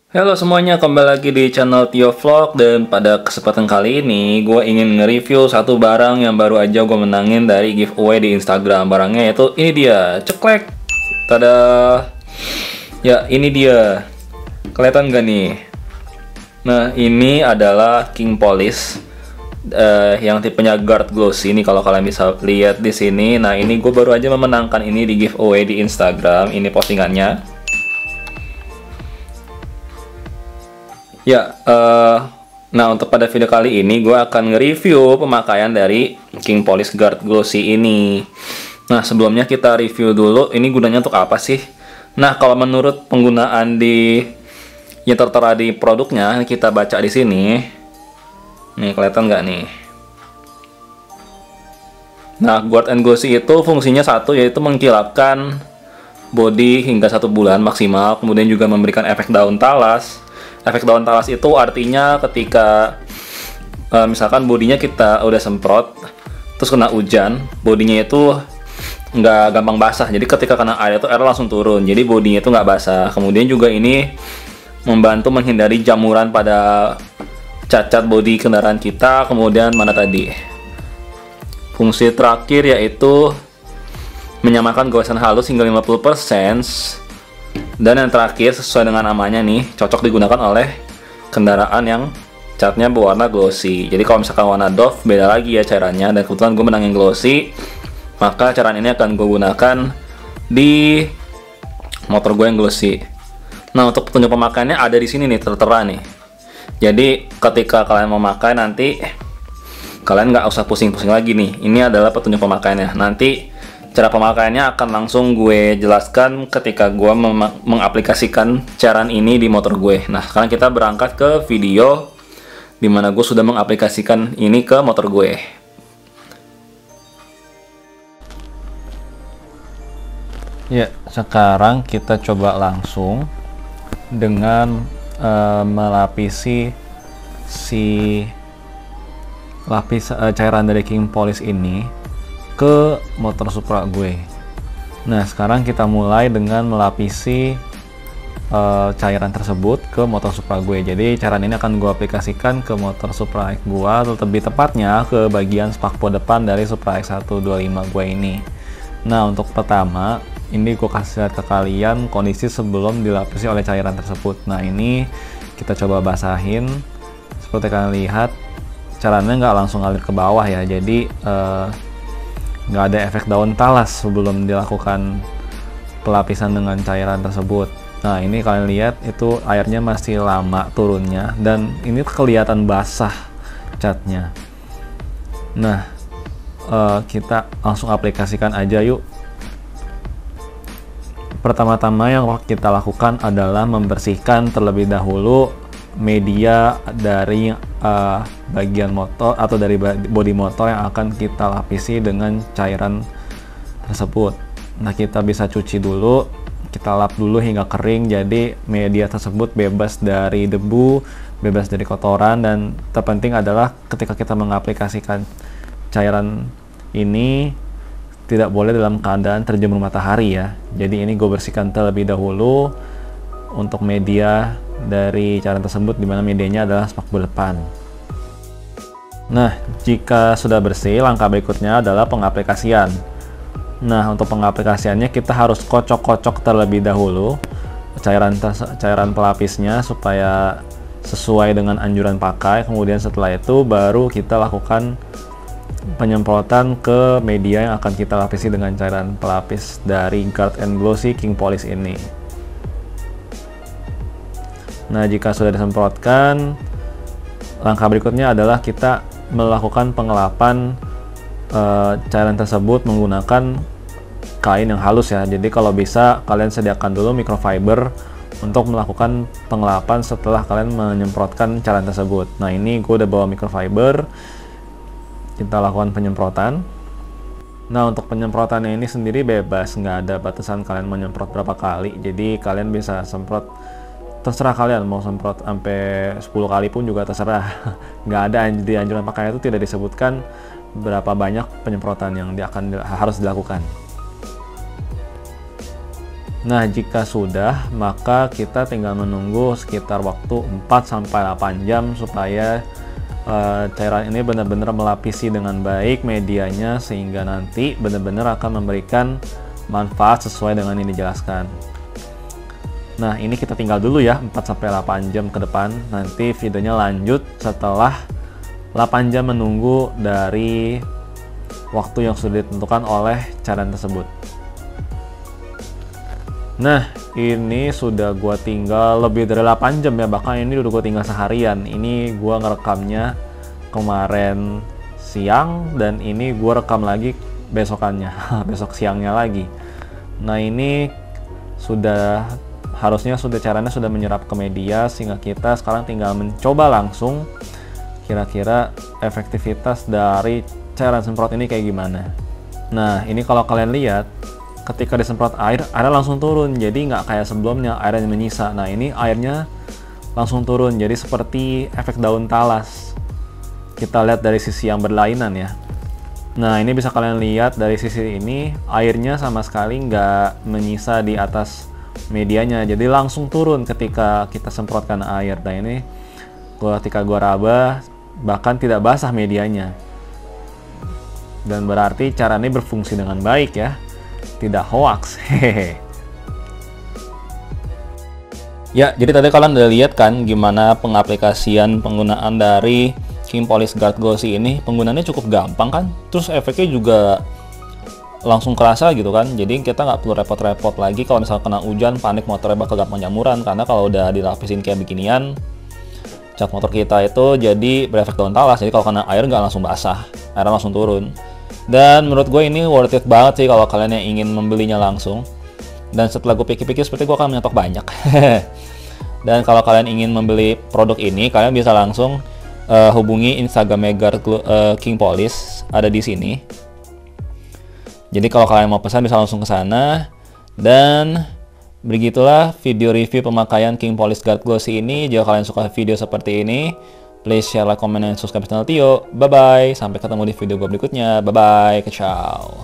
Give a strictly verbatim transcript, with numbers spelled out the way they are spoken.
Halo semuanya, kembali lagi di channel Tio Vlog. Dan pada kesempatan kali ini gue ingin nge-review satu barang yang baru aja gue menangin dari giveaway di Instagram. Barangnya yaitu ini dia, ceklek. Tada. Ya, ini dia. Kelihatan gak nih? Nah, ini adalah King Polish uh, yang tipenya guard glossy. Ini kalau kalian bisa lihat di sini. Nah, ini gue baru aja memenangkan ini di giveaway di Instagram. Ini postingannya. Ya, uh, nah untuk pada video kali ini gue akan nge-review pemakaian dari King Polish Guard Glossy ini. Nah, sebelumnya kita review dulu ini gunanya untuk apa sih? Nah, kalau menurut penggunaan di yang tertera di produknya, kita baca di sini. Nih, kelihatan nggak nih? Nah, Guard and Glossy itu fungsinya satu, yaitu mengkilapkan body hingga satu bulan maksimal, kemudian juga memberikan efek daun talas. Efek daun talas itu artinya ketika uh, misalkan bodinya kita udah semprot terus kena hujan, bodinya itu nggak gampang basah. Jadi ketika kena air itu air langsung turun, jadi bodinya itu nggak basah. Kemudian juga ini membantu menghindari jamuran pada cacat bodi kendaraan kita. Kemudian mana tadi fungsi terakhir yaitu menyamakan goresan halus hingga lima puluh persen. Dan yang terakhir, sesuai dengan namanya nih, cocok digunakan oleh kendaraan yang catnya berwarna glossy. Jadi kalau misalkan warna doff, beda lagi ya cairannya. Dan kebetulan gue menang yang glossy, maka cairan ini akan gue gunakan di motor gue yang glossy. Nah, untuk petunjuk pemakaiannya ada di sini nih, tertera nih. Jadi ketika kalian mau memakai nanti, kalian nggak usah pusing-pusing lagi nih. Ini adalah petunjuk pemakaiannya. Nanti cara pemakaiannya akan langsung gue jelaskan ketika gue mengaplikasikan cairan ini di motor gue. Nah, sekarang kita berangkat ke video dimana gue sudah mengaplikasikan ini ke motor gue. Ya, sekarang kita coba langsung dengan uh, melapisi si lapis uh, cairan dari King Polish ini ke motor Supra gue. Nah, sekarang kita mulai dengan melapisi uh, cairan tersebut ke motor Supra gue. Jadi cairan ini akan gue aplikasikan ke motor Supra X gue, atau lebih tepatnya ke bagian spakbor depan dari Supra X seratus dua puluh lima gue ini. Nah, untuk pertama ini gue kasih lihat ke kalian kondisi sebelum dilapisi oleh cairan tersebut. Nah, ini kita coba basahin. Seperti kalian lihat, cairannya nggak langsung ngalir ke bawah ya. Jadi uh, nggak ada efek daun talas sebelum dilakukan pelapisan dengan cairan tersebut. Nah, ini kalian lihat itu airnya masih lama turunnya dan ini kelihatan basah catnya. Nah, uh, kita langsung aplikasikan aja yuk. Pertama-tama yang kita lakukan adalah membersihkan terlebih dahulu media dari uh, bagian motor atau dari bodi motor yang akan kita lapisi dengan cairan tersebut. Nah, kita bisa cuci dulu, kita lap dulu hingga kering, jadi media tersebut bebas dari debu, bebas dari kotoran. Dan terpenting adalah ketika kita mengaplikasikan cairan ini tidak boleh dalam keadaan terjemur matahari ya. Jadi ini gue bersihkan terlebih dahulu untuk media dari cairan tersebut, dimana medianya adalah spakbor depan. Nah, jika sudah bersih, langkah berikutnya adalah pengaplikasian. Nah, untuk pengaplikasiannya kita harus kocok-kocok terlebih dahulu cairan cairan pelapisnya supaya sesuai dengan anjuran pakai. Kemudian setelah itu baru kita lakukan penyemprotan ke media yang akan kita lapisi dengan cairan pelapis dari Guard and Glossy King Polish ini. Nah, jika sudah disemprotkan, langkah berikutnya adalah kita melakukan pengelapan e, cairan tersebut menggunakan kain yang halus ya. Jadi kalau bisa kalian sediakan dulu microfiber untuk melakukan pengelapan setelah kalian menyemprotkan cairan tersebut. Nah, ini gue udah bawa microfiber, kita lakukan penyemprotan. Nah, untuk penyemprotannya ini sendiri bebas, nggak ada batasan kalian menyemprot berapa kali. Jadi kalian bisa semprot, terserah kalian mau semprot sampai sepuluh kali pun juga terserah. Nggak ada di anjuran pakai itu tidak disebutkan berapa banyak penyemprotan yang dia akan harus dilakukan. Nah, jika sudah, maka kita tinggal menunggu sekitar waktu empat sampai delapan jam supaya uh, cairan ini benar-benar melapisi dengan baik medianya, sehingga nanti benar-benar akan memberikan manfaat sesuai dengan yang dijelaskan. Nah, ini kita tinggal dulu ya empat sampai delapan jam ke depan. Nanti videonya lanjut setelah delapan jam menunggu dari waktu yang sudah ditentukan oleh cairan tersebut. Nah, ini sudah gua tinggal lebih dari delapan jam ya, bahkan ini udah gua tinggal seharian. Ini gua ngerekamnya kemarin siang dan ini gua rekam lagi besokannya, besok siangnya lagi. Nah, ini sudah harusnya sudah caranya sudah menyerap ke media, sehingga kita sekarang tinggal mencoba langsung kira-kira efektivitas dari cairan semprot ini kayak gimana. Nah, ini kalau kalian lihat ketika disemprot air, airnya langsung turun, jadi nggak kayak sebelumnya airnya menyisa. Nah, ini airnya langsung turun, jadi seperti efek daun talas. Kita lihat dari sisi yang berlainan ya. Nah, ini bisa kalian lihat dari sisi ini, airnya sama sekali nggak menyisa di atas medianya, jadi langsung turun ketika kita semprotkan air. Nah, ini gua ketika gua raba bahkan tidak basah medianya, dan berarti cara ini berfungsi dengan baik ya, tidak hoax. Hehehe. Ya, jadi tadi kalian udah lihat kan gimana pengaplikasian penggunaan dari King Polish Guard Glossy ini. Penggunaannya cukup gampang kan, terus efeknya juga langsung kerasa gitu kan. Jadi kita nggak perlu repot-repot lagi kalau misalnya kena hujan, panik motornya bakal gampang jamuran, karena kalau udah dilapisin kayak beginian, cat motor kita itu jadi berefek daun talas. Jadi kalau kena air nggak langsung basah, airnya langsung turun. Dan menurut gue ini worth it banget sih kalau kalian yang ingin membelinya langsung. Dan setelah gue pikir-pikir, seperti gue akan menyetok banyak. Dan kalau kalian ingin membeli produk ini, kalian bisa langsung uh, hubungi Instagram Guard uh, King Polish, ada di sini. Jadi kalau kalian mau pesan bisa langsung ke sana. Dan begitulah video review pemakaian King Polish Guard Glossy ini. Jika kalian suka video seperti ini, please share, like, comment, dan subscribe channel Tio. Bye-bye. Sampai ketemu di video gue berikutnya. Bye-bye. Ciao.